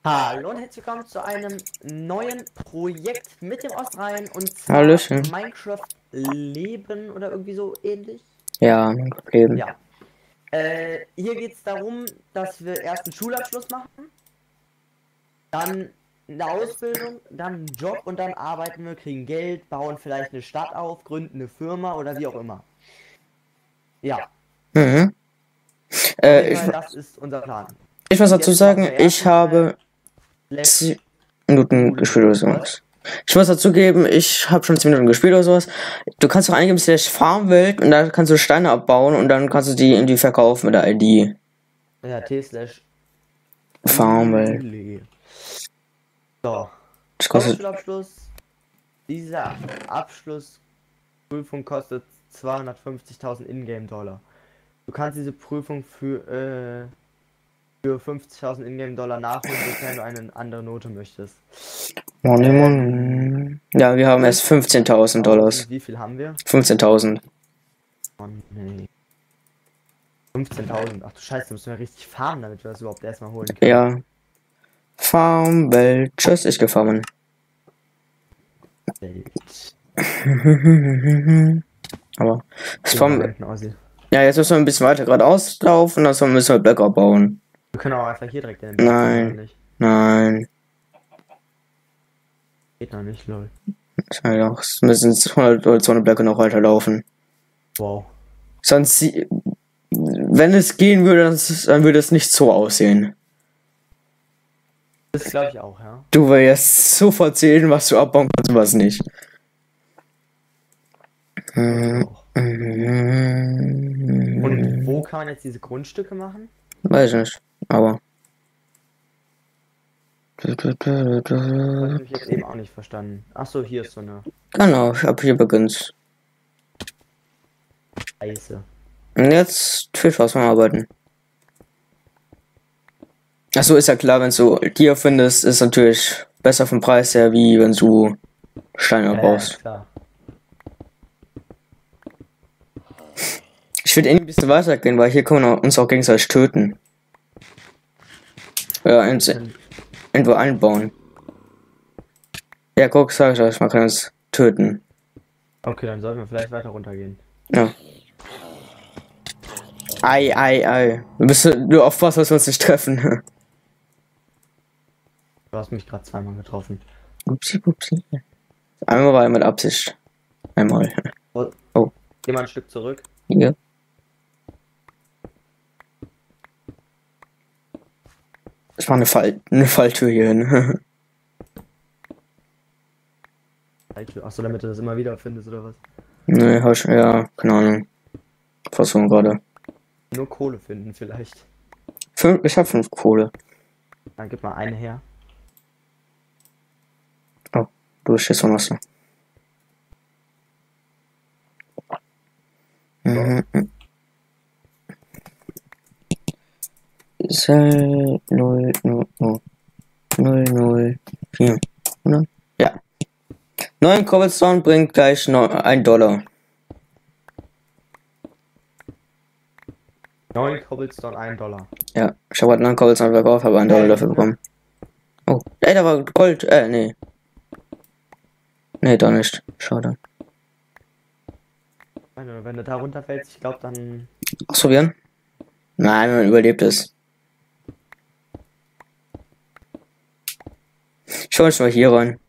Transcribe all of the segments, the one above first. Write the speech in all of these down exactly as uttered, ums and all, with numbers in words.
Hallo und herzlich willkommen zu einem neuen Projekt mit dem Ostrhein und zwar Hallöchen. Minecraft Leben oder irgendwie so ähnlich. Ja, mein Leben. Ja. Äh, hier geht es darum, dass wir erst einen Schulabschluss machen, dann eine Ausbildung, dann einen Job und dann arbeiten wir, kriegen Geld, bauen vielleicht eine Stadt auf, gründen eine Firma oder wie auch immer. Ja, Mhm. auf Äh, jeden ich, Fall, das ist unser Plan. ich muss dazu Jetzt machen sagen, wir ich erstmal habe Let's zehn Minuten gespielt oder Was? sowas. Ich muss dazu geben, ich habe schon zehn Minuten gespielt oder sowas. Du kannst auch eingeben, slash Farmwelt und da kannst du Steine abbauen und dann kannst du die irgendwie verkaufen mit der I D. Ja, T slash Farmwelt. Uli. So, Das kostet. Hauptschulabschluss. Diese Abschlussprüfung kostet zweihundertfünfzigtausend Ingame-Dollar. Du kannst diese Prüfung für, äh, für fünfzigtausend Ingame-Dollar nachholen, sofern du eine andere Note möchtest. Money, Ähm, money. Ja, wir haben erst fünfzehntausend Dollars. Wie viel haben wir? fünfzehntausend. Oh, nee. fünfzehntausend. Ach du Scheiße, müssen wir richtig farmen, damit wir das überhaupt erstmal holen können. Ja. Farmwelt. Tschüss, ich gefahren. Welt. Aber das Ja, Farm. da hinten aussieht. Ja, jetzt müssen wir ein bisschen weiter geradeaus laufen, dann müssen wir Blöcke bauen. Wir können auch einfach hier direkt in den Berg Nein. gehen, oder nicht? Nein. Geht noch nicht, lol. Ja, es müssen hundert oder zweihundert Blöcke noch weiter laufen. Wow. Sonst, sie- wenn es gehen würde, dann ist- dann würde es nicht so aussehen. Das glaube ich auch, ja. Du wirst sofort sehen, was du abbauen kannst und was nicht. Ich auch. Mhm. Und wo kann man jetzt diese Grundstücke machen? Weiß ich nicht, aber. Das habe ich mich jetzt eben auch nicht verstanden. Ach so, hier ist so eine Genau, ich hab hier beginnt. Scheiße. Und jetzt viel Spaß beim Arbeiten. Achso, ist ja klar, wenn du Tier findest, ist natürlich besser vom Preis her, wie wenn du Steine Ja, abbaust. ja, klar. Ich würde eh ein bisschen weitergehen, weil hier können wir uns auch gegenseitig töten. Ja, ein, irgendwo einbauen. Ja, guck, sag ich euch, man kann uns töten. Okay, dann sollten wir vielleicht weiter runtergehen. Ja. Ei, ei, ei. Du bist nur aufpassen, dass wir uns nicht treffen. Du hast mich gerade zweimal getroffen. Upsi, upsi. Einmal war er mit Absicht. Einmal. Oh. Oh. Geh mal ein Stück zurück. Hier. Das war eine, Fall eine Falltür hier hin. Achso, damit du das immer wieder findest oder was? Ne, hab ich, ja, keine Ahnung. Versuchen gerade. Nur Kohle finden vielleicht. Fünf, ich hab fünf Kohle. Dann gib mal eine her. Oh, du bist jetzt noch so. Mhm. null, null, null, null, null, vier. Ja. neun Cobblestone bringt gleich ein Dollar. neun Cobblestone, ein Dollar. Ja, ich habe gerade neun Cobblestone verkauft, habe einen Dollar dafür bekommen. Oh, ey, da war Gold. Äh, nee. Nee, doch nicht. Schade. Wenn du da runterfällst, ich glaube dann... Ausprobieren? Nein, man überlebt es. Schau uns mal hier rein.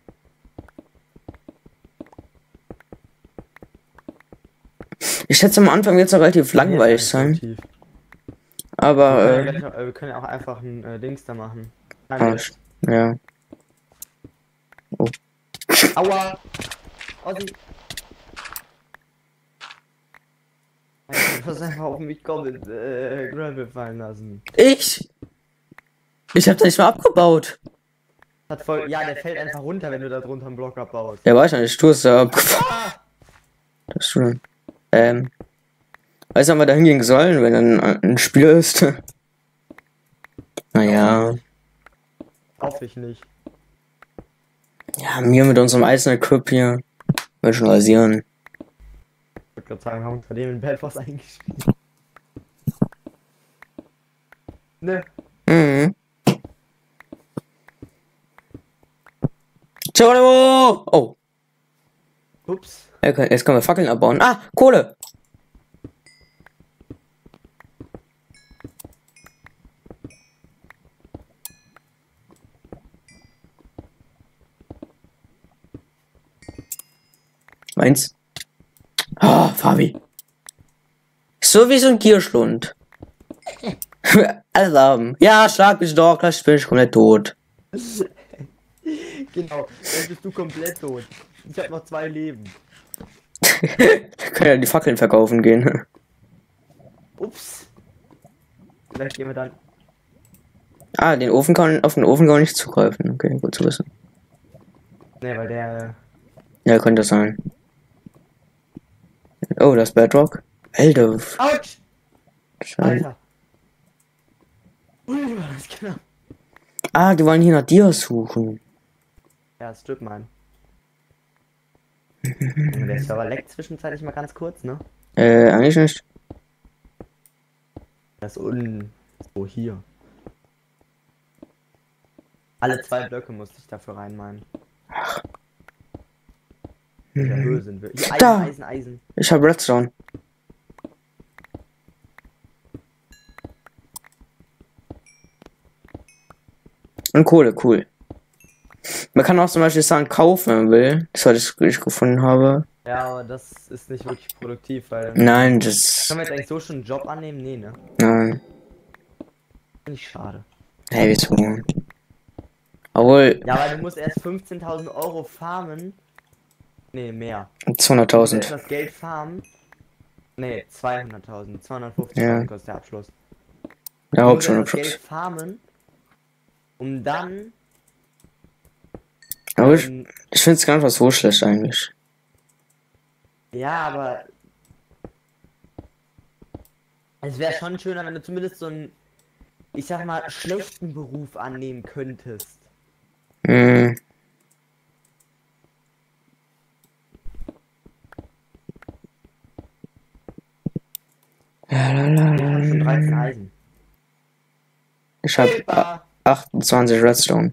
Ich schätze am Anfang wird es relativ langweilig sein. Tief. Aber, wir, äh, können ja gleich, wir können ja auch einfach ein äh, Dings da machen. ah, ja. Oh. Aua! Ossi! Du hast einfach auf mich kommen, äh, Gravel fallen lassen. Ich? Ich hab da nicht mal abgebaut. Hat voll, ja, der fällt einfach runter, wenn du da drunter einen Block abbaust. Ja, weiß ich nicht, du hast da abgebaut. Das ist schon. Ähm. Weißt du, wann wir da hingehen sollen, wenn dann ein Spiel ist? Naja. Hoffe ich nicht. Ja, mir mit unserem Eisner Equip hier. Will schon rasieren. Ich würde gerade sagen, haben uns bei dem in Bad Boss eingespielt. Ne? Mhm. Geronimo! Oh. Ups. Okay, jetzt können wir Fackeln abbauen. Ah, Kohle! Meins. Ah, Fabi. So wie so ein Gierschlund. Alles haben. Ja, schlag mich doch, gleich bin ich komplett tot. Genau, dann bist du komplett tot. Ich habe noch zwei Leben. Kann ja die Fackeln verkaufen gehen. Ups. Vielleicht gehen wir dann. Ah, den Ofen kann, auf den Ofen kann man nicht zugreifen. Okay, gut zu wissen. Ne, weil der. Ja, könnte sein. Oh, das Bedrock. Alter. Autsch! Scheiße. Alter. Ui, war das knapp. Ah, die wollen hier nach dir suchen. Ja, das stimmt, Mann. Der Server leckt zwischenzeitlich mal ganz kurz, ne? Äh, eigentlich nicht. Das ist unten. So, hier. Alle zwei Blöcke musste ich dafür reinmeinen. In der Höhe sind wir. Hier, Eisen, Da. Eisen, Eisen. Ich hab Redstone. Und Kohle, cool. Man kann auch zum Beispiel Sand kaufen, wenn man will. Das, was ich gefunden habe. Ja, aber das ist nicht wirklich produktiv, weil. Nein, das. Können wir jetzt eigentlich so schon einen Job annehmen? Nee, ne? Nein. Finde ich schade. Hey, wieso? Obwohl, Ja, weil du musst erst fünfzehntausend Euro farmen. Nee, mehr. Du musst zweihunderttausend. erst das Geld farmen. Nee, zweihunderttausend. zweihundertfünfzigtausend Ja. kostet der Abschluss. Ja, Du musst Hauptschule erst das Geld Abschluss. farmen, um dann. Aber ich, Ähm, ich finde es gar nicht so schlecht eigentlich. ja, aber. Es wäre schon schöner, wenn du zumindest so einen, ich sag mal, schlechten Beruf annehmen könntest. Hm. Ja, la, la, Ich hab schon la. dreizehn Eisen. Ich habe Hilfe! achtundzwanzig Redstone.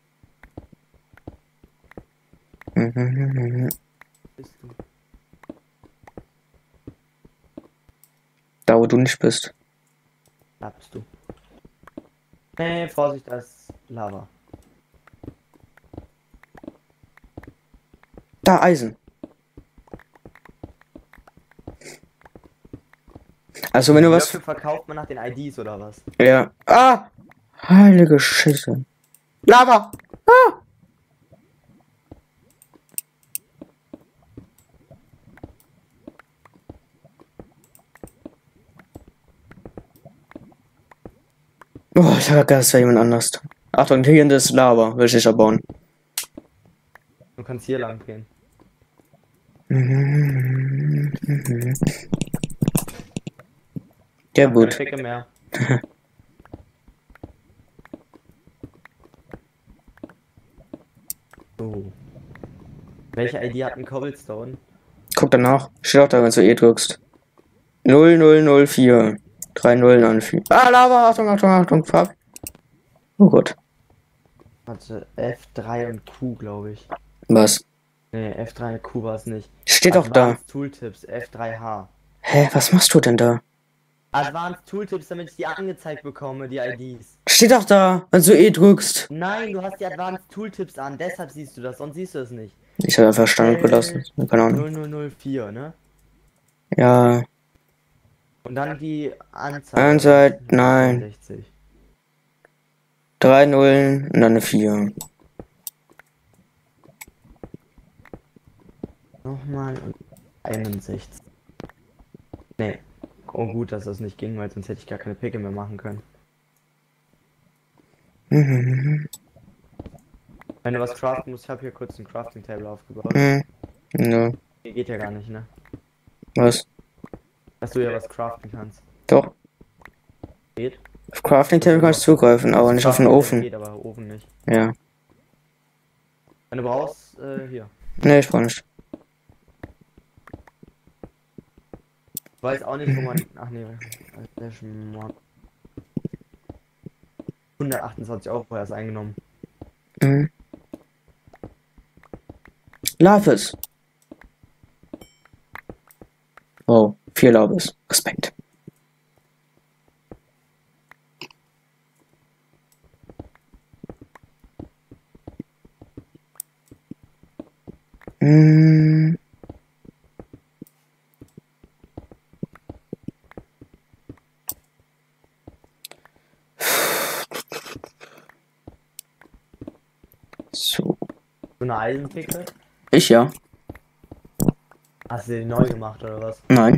Mhm. Bist du? Da wo du nicht bist. Da bist du. Nee, Vorsicht, das ist Lava. Da, Eisen. Also wenn du was. Dafür verkauft man nach den I Ds oder was? Ja. Ah! Heilige Scheiße. Lava! Ah! Oh, ich habe das war jemand anders. Achtung, hier ist Lava, will ich nicht abbauen. Du kannst hier lang gehen. Ja, Mach gut. keine Picke mehr. So. Welche I D hat ein Cobblestone? Guck danach. Steht auch da, wenn du E drückst. null null null vier. drei Nullen an vier. Ah, Lava! Achtung, Achtung, Achtung, Farb. Oh Gott. Warte, F drei und Q, glaube ich. Was? Nee, F drei und Q war es nicht. Steht doch da. Advanced Tooltips, F drei H. Hä, was machst du denn da? Advanced Tooltips, damit ich die angezeigt bekomme, die I Ds. Steht doch da, wenn du E drückst. Nein, du hast die Advanced Tooltips an, deshalb siehst du das, sonst siehst du es nicht. Ich habe einfach Standard gelassen. Keine Ahnung. null null null vier, ne? Ja. Und dann die Anzahl. Anzahl, nein. sechzig. Drei Nullen und dann eine vier. Nochmal und einundsechzig. Nee. Oh gut, dass das nicht ging, weil sonst hätte ich gar keine Picke mehr machen können. Mhm. Wenn du was craften musst, ich habe hier kurz ein Crafting Table aufgebaut. Mhm. Ja. Hier geht ja gar nicht, ne? Was? Dass du ja was craften kannst. Doch. Geht? Auf Crafting Table kannst du zugreifen, aber nicht auf den Crafting Table Ofen. Geht, aber Ofen nicht. Ja. Wenn du brauchst, äh, hier. Nee, ich brauch nicht. Ich weiß auch nicht, wo man. Ach nee, der Schmuck. hundertachtundzwanzig Euro erst eingenommen. Mhm. Lapis. Oh, vier Lapis. Respekt. Hm. So. So eine Eisenpicke? Ich ja. Hast du die neu gemacht oder was? Nein.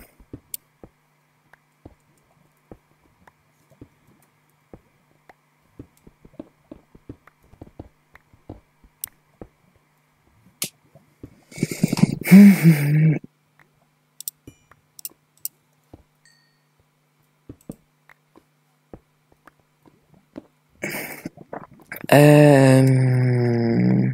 ähm.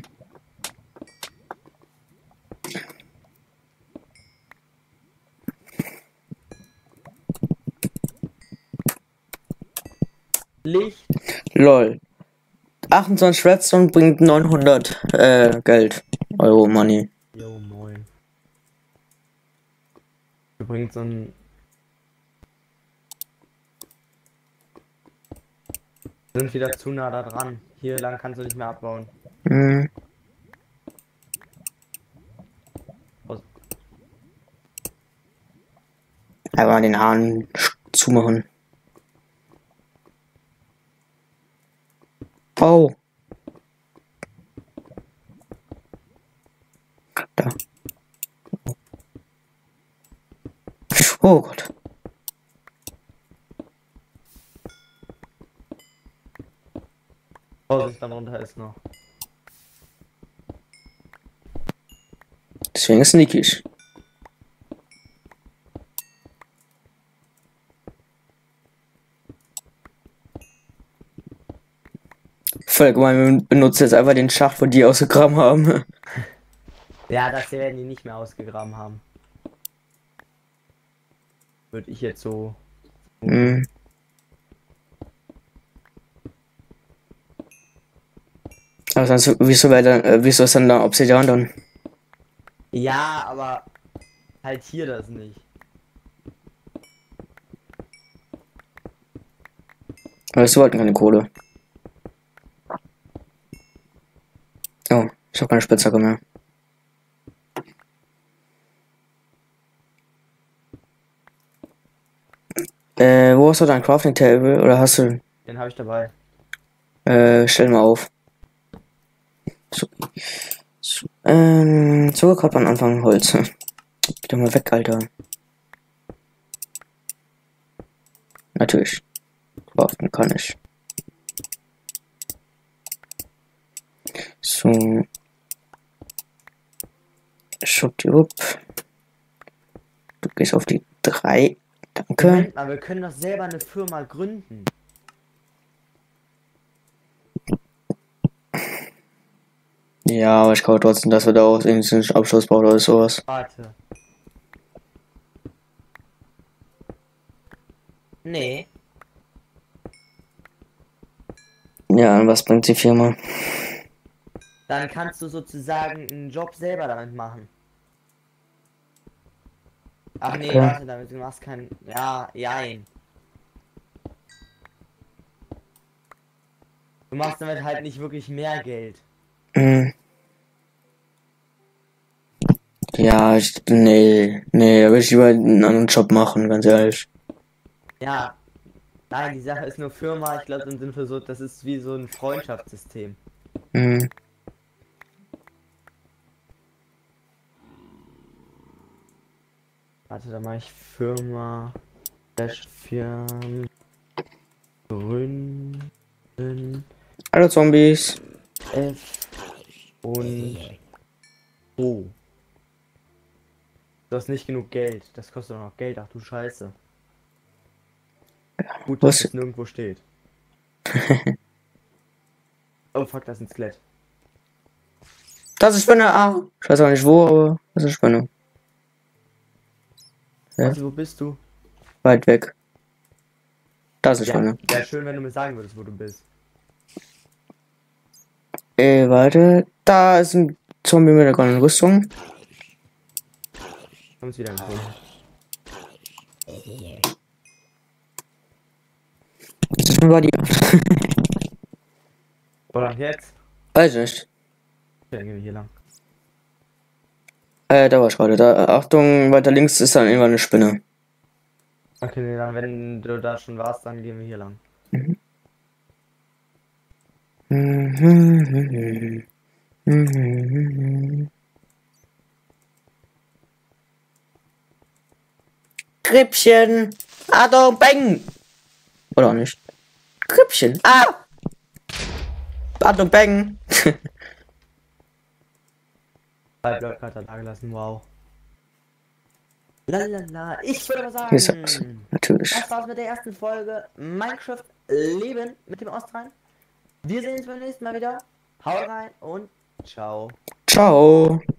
Licht? Lol. achtundzwanzig Redstone bringt neunhundert äh, Geld. Euro Money. Jo, moin. Du bringst so ein... Sind wieder zu nah da dran. Hier lang kannst du nicht mehr abbauen. Hm. Aus- Einfach den Hahn zumachen. Oh. Da. Oh Gott. Vorsicht, da runter ist noch. Deswegen ist sneakisch. Voll gemein, wir benutzen jetzt einfach den Schacht, wo die ausgegraben haben. Ja, das hier werden die nicht mehr ausgegraben haben. Würde ich jetzt so... Hm. Aber sonst, wieso wäre dann, äh, wieso ist dann da Obsidian dann? Ja, aber halt hier das nicht. Weißt du, wollten keine Kohle. Oh, ich habe keine Spitzhacke mehr. Äh, wo hast du dein Crafting Table? Oder hast du. Den habe ich dabei. Äh, stell mal auf. So. So. Ähm, Zuckerkörper am Anfang Holz. Geh doch mal weg, Alter. Natürlich. Craften kann ich. So. Schwuppdiwupp. Du gehst auf die drei. Danke. Moment mal, wir können doch selber eine Firma gründen. Ja, aber ich glaube trotzdem, dass wir da auch irgendeinen Abschluss brauchen oder sowas. Warte. Nee. Ja, und was bringt die Firma? Dann kannst du sozusagen einen Job selber damit machen. Ach nee, Okay. warte, damit du machst keinen. Ja, jein. Du machst damit halt nicht wirklich mehr Geld. Hm. Ja, ich, nee, nee, da will ich lieber einen anderen Job machen, ganz ehrlich. Ja. Nein, die Sache ist nur Firma, ich glaube, dann sind wir so, das ist wie so ein Freundschaftssystem. Hm. Warte, da mache ich Firma. Dash Firmen. Gründen. Hallo Zombies. F. Und. O. Du hast nicht genug Geld. Das kostet doch noch Geld. Ach du Scheiße. Gut, dass Was? es nirgendwo steht. Oh fuck, das ist ein Skelett. Das ist Spinne. Ah, ich weiß auch nicht wo, aber das ist Spinne. Ja. Warte, wo bist du? Weit weg. Das ist Ja, Spinne. wäre schön, wenn du mir sagen würdest, wo du bist. Äh, warte. Da ist ein Zombie mit der goldenen Rüstung. Kommst wieder empfohlen. Was war die? Wo lang jetzt? Weiß nicht. Ja, dann gehen wir hier lang. Äh, da war ich gerade. Da, Achtung, weiter links ist dann irgendwann eine Spinne. Okay, nee, dann wenn du da schon warst, dann gehen wir hier lang. Mhm. Mhm. Mhm. Krippchen! Achtung, bang! Oder auch nicht. Krippchen! Ah! Achtung, bang! Halb Leute gerade da gelassen, wow. Lalala, ich würde mal Hier ist er. sagen, Natürlich. das war's mit der ersten Folge Minecraft Leben mit dem Ostrein. Wir sehen uns beim nächsten Mal wieder. Haut rein und ciao. Ciao!